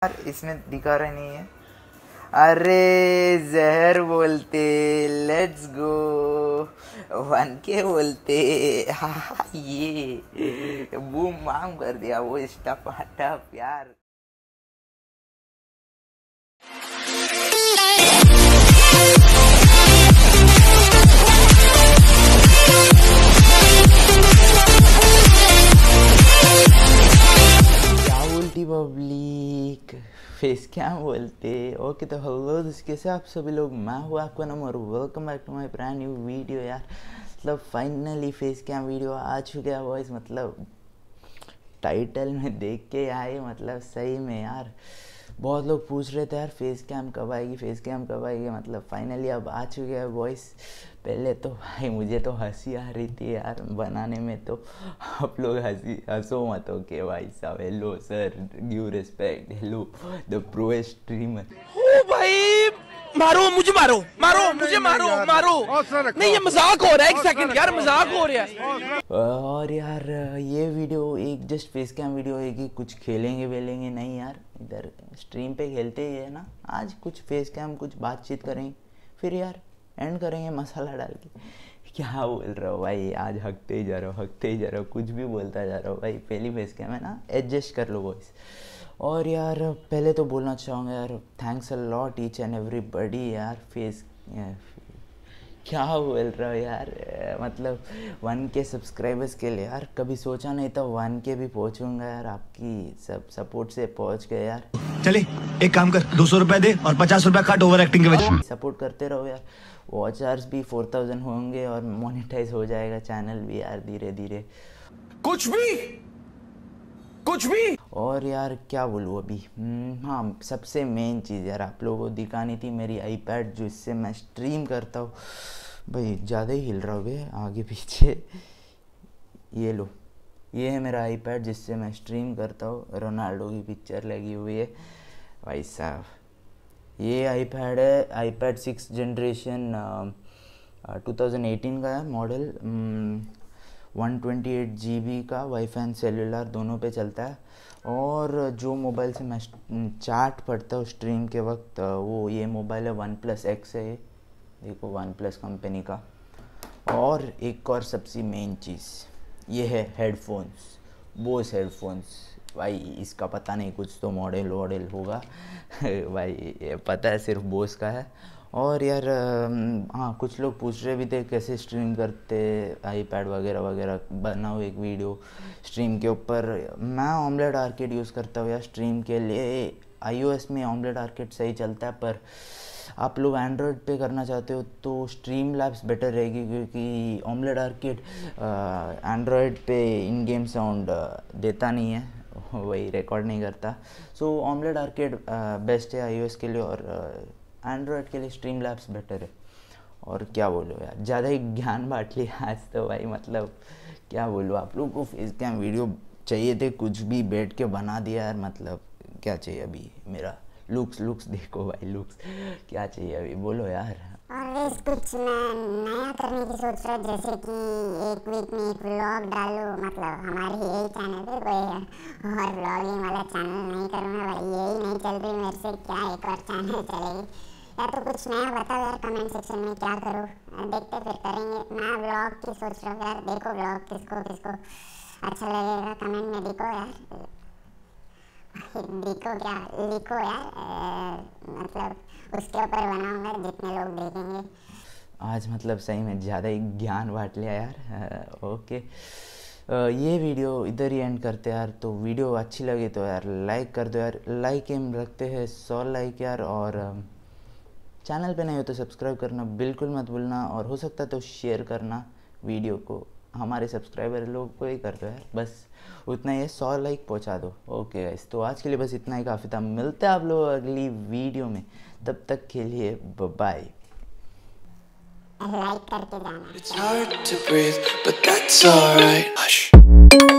इसमें दिखा रहा नहीं है। अरे जहर बोलते, लेट्स गो 1K बोलते। हाँ ये बूम माम कर दिया वो स्टफ हटफ यार। पब्लिक फेस क्या बोलते। ओके तो हेलो कैसे आप सभी लोग, मैं हूँ आपका नाम और welcome back to my brand new video यार। मतलब फाइनली फेस कैम वीडियो आ चुका है वॉइस, मतलब टाइटल में देख के आए, मतलब सही में यार बहुत लोग पूछ रहे थे यार फेस कैम कब आएगी, फेस कैम कब आएगी। मतलब फाइनली अब आ चुके हैं वॉइस। पहले तो भाई मुझे तो हंसी आ रही थी यार बनाने में, तो आप लोग हंसो मत ओके भाई साहब। Hello sir, give respect, hello the pro streamer. ओ भाई मारो मुझे, मारो मारो मुझे, मारो मारो। नहीं ये मजाक हो रहा है, एक सेकंड यार मजाक हो रहा है। और यार ये वीडियो एक जस्ट फेस कैम वीडियो है कि कुछ खेलेंगे वेलेंगे नहीं यार, इधर स्ट्रीम पे खेलते ही है ना। आज कुछ फेस कैम कुछ बातचीत करेंगे, फिर यार एंड करेंगे मसाला डाल के। क्या बोल रहा हो भाई, आज हकते ही जा रहा हो, कुछ भी बोलता जा रहा हो भाई। पहली फेस कैम है ना, एडजस्ट कर लो वॉइस। और यार पहले तो बोलना चाहूँगा यार thanks a lot each and everybody यार। फेस क्या बोल रहा हो यार, मतलब 1K सब्सक्राइबर्स के लिए यार कभी सोचा नहीं था 1K भी पहुंचूंगा यार। आपकी सब सपोर्ट से पहुंच गए यार। चले एक काम कर, 200 रुपए दे और 50 रुपए काट ओवर एक्टिंग के वजह। सपोर्ट करते रहो यार। वॉच आवर्स भी 4000 होंगे और मोनेटाइज हो जाएगा चैनल भी यार धीरे धीरे। कुछ भी और यार क्या बोलूँ अभी, हाँ सबसे मेन चीज़ यार आप लोगों को दिखानी थी मेरी आईपैड जो इससे मैं स्ट्रीम करता हूँ। भाई ज़्यादा ही हिल रहा होगे आगे पीछे। ये लो, ये है मेरा आईपैड जिससे मैं स्ट्रीम करता हूँ। रोनाल्डो की पिक्चर लगी हुई है भाई साहब। ये आईपैड है, आईपैड 6 जनरेशन 2018 का है मॉडल। 128 GB का वाईफाई एंड सेलुलर दोनों पे चलता है। और जो मोबाइल से मैं चार्ट पढ़ता हूँ स्ट्रीम के वक्त, वो ये मोबाइल है OnePlus X है। ये देखो OnePlus कंपनी का। और एक और सबसे मेन चीज़ ये है हेडफोन्स, बोस हेडफोन्स। भाई इसका पता नहीं, कुछ तो मॉडल वॉडल होगा भाई, ये पता है सिर्फ बोस का है। और यार हाँ कुछ लोग पूछ रहे भी थे कैसे स्ट्रीम करते आईपैड वगैरह वगैरह, बनाओ एक वीडियो स्ट्रीम के ऊपर। मैं ऑमलेट आर्केड यूज़ करता हूँ यार स्ट्रीम के लिए। iOS में ऑमलेट आर्केड सही चलता है, पर आप लोग एंड्रॉयड पे करना चाहते हो तो स्ट्रीम लैब्स बेटर रहेगी, क्योंकि ऑमलेट आर्केड एंड्रॉयड पे इन गेम साउंड देता नहीं है, वही रिकॉर्ड नहीं करता। सो ऑमलेट आर्केड बेस्ट है iOS के लिए, और एंड्रॉयड के लिए स्ट्रीम लैब्स बेटर है। और क्या बोलो यार, ज़्यादा ही ज्ञान बांट लिया आज तो भाई। मतलब क्या बोलूँ, आप लोगों को फेस कैम वीडियो चाहिए थे, कुछ भी बैठ के बना दिया यार। मतलब क्या चाहिए अभी, मेरा लुक्स देखो भाई, लुक्स क्या चाहिए अभी बोलो यार। और कुछ मैं नया करने की सोच रहा हूँ, जैसे कि एक वीक में एक व्लॉग डालूँ। मतलब हमारे यही चैनल पे कोई और व्लॉगिंग वाला चैनल नहीं करूँगा भाई, यही नहीं चल रही मेरे से, क्या एक और चैनल चलेगी। या तो कुछ नया बताओ यार कमेंट सेक्शन में, क्या करूँ देखते फिर करेंगे। मैं व्लॉग की सोच रहा हूँ यार, देखो व्लॉग किसको अच्छा लगेगा कमेंट में लिखो यार। लिखो यार, मतलब उसके ऊपर बनाऊंगा जितने लोग देखेंगे। आज मतलब सही में ज़्यादा ही ज्ञान बांट लिया यार। ओके ये वीडियो इधर ही एंड करते यार। तो वीडियो अच्छी लगी तो यार लाइक कर दो यार, लाइक एम रखते हैं 100 लाइक यार। और चैनल पे नहीं हो तो सब्सक्राइब करना बिल्कुल मत भूलना, और हो सकता तो शेयर करना वीडियो को, हमारे सब्सक्राइबर लोग को ही कर दो यार, बस उतना ही है, 100 लाइक पहुंचा दो। ओके गाइस, तो आज के लिए बस इतना ही काफ़ी था। मिलते हैं आप लोग अगली वीडियो में, तब तक के लिए बाय। लाइक करके जाना। It's hard to breathe, but that's alright. Hush.